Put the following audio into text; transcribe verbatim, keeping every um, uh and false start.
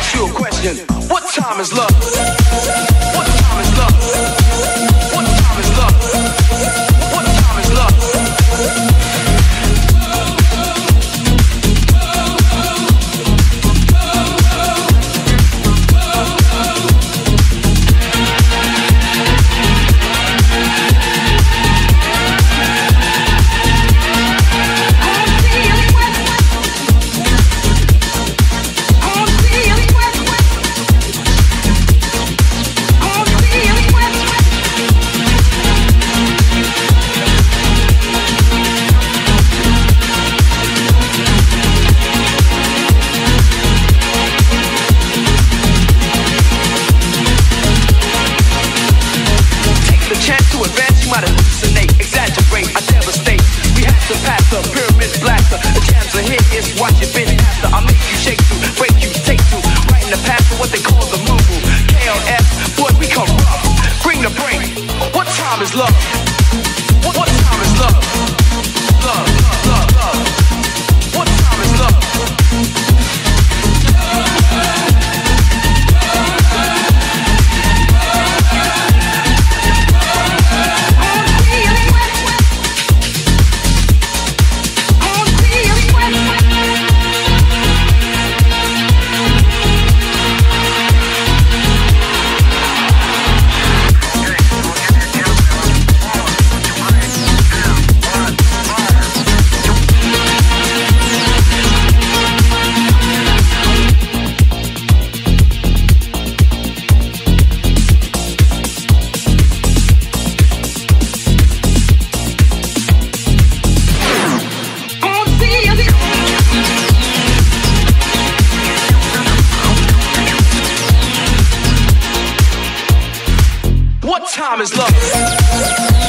ask you a question. What time is love? What time is love? What time is love? What time is love? K L F, boy, we come rough. Bring the brain. What time is love? What, what time is love? Love, love, love. What time is love? What time is love?